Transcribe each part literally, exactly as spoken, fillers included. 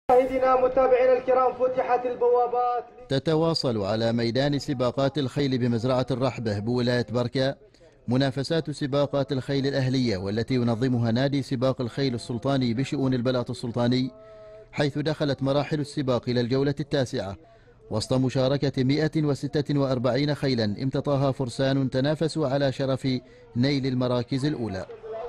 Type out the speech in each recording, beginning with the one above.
مشاهدينا متابعينا الكرام، فتحت البوابات. تتواصل على ميدان سباقات الخيل بمزرعة الرحبة بولاية بركة منافسات سباقات الخيل الأهلية، والتي ينظمها نادي سباق الخيل السلطاني بشؤون البلاط السلطاني، حيث دخلت مراحل السباق إلى الجولة التاسعة وسط مشاركة مئة وستة وأربعين خيلا امتطاها فرسان تنافسوا على شرف نيل المراكز الأولى.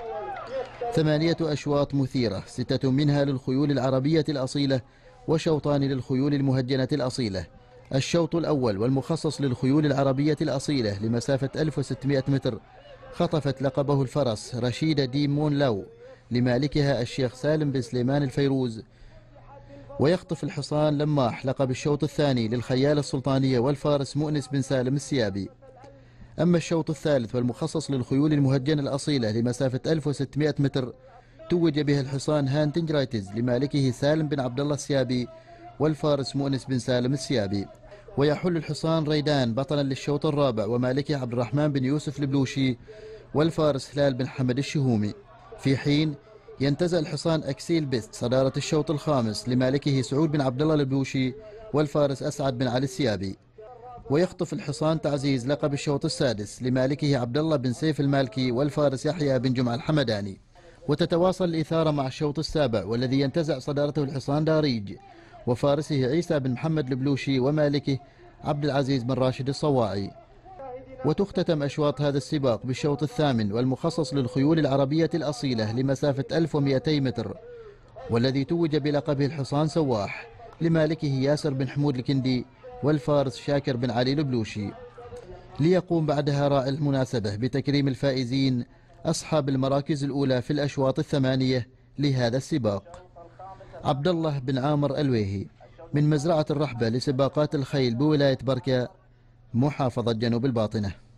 ثمانية أشواط مثيرة، ستة منها للخيول العربية الأصيلة وشوطان للخيول المهجنة الأصيلة. الشوط الأول والمخصص للخيول العربية الأصيلة لمسافة ألف وستمئة متر خطفت لقبه الفرس رشيدة دي مون لاو لمالكها الشيخ سالم بن سليمان الفيروز، ويخطف الحصان لماح لقب الشوط الثاني للخيالة السلطانية والفارس مؤنس بن سالم السيابي. أما الشوط الثالث والمخصص للخيول المهجنة الأصيلة لمسافة ألف وستمئة متر توج به الحصان هانتنج رايتز لمالكه سالم بن عبد الله السيابي والفارس مؤنس بن سالم السيابي. ويحل الحصان ريدان بطلا للشوط الرابع ومالكه عبد الرحمن بن يوسف البلوشي والفارس هلال بن حمد الشهومي، في حين ينتزع الحصان أكسيل بيست صدارة الشوط الخامس لمالكه سعود بن عبد الله البلوشي والفارس أسعد بن علي السيابي. ويخطف الحصان تعزيز لقب الشوط السادس لمالكه عبد الله بن سيف المالكي والفارس يحيى بن جمعة الحمداني. وتتواصل الإثارة مع الشوط السابع والذي ينتزع صدارته الحصان داريج وفارسه عيسى بن محمد البلوشي ومالكه عبد العزيز بن راشد الصواعي. وتختتم أشواط هذا السباق بالشوط الثامن والمخصص للخيول العربية الأصيلة لمسافة ألف ومئتي متر، والذي توج بلقبه الحصان سواح لمالكه ياسر بن حمود الكندي والفارس شاكر بن علي البلوشي. ليقوم بعدها راعي المناسبة بتكريم الفائزين أصحاب المراكز الأولى في الأشواط الثمانية لهذا السباق. عبد الله بن عامر الويهي من مزرعة الرحبة لسباقات الخيل بولاية بركة، محافظة جنوب الباطنة.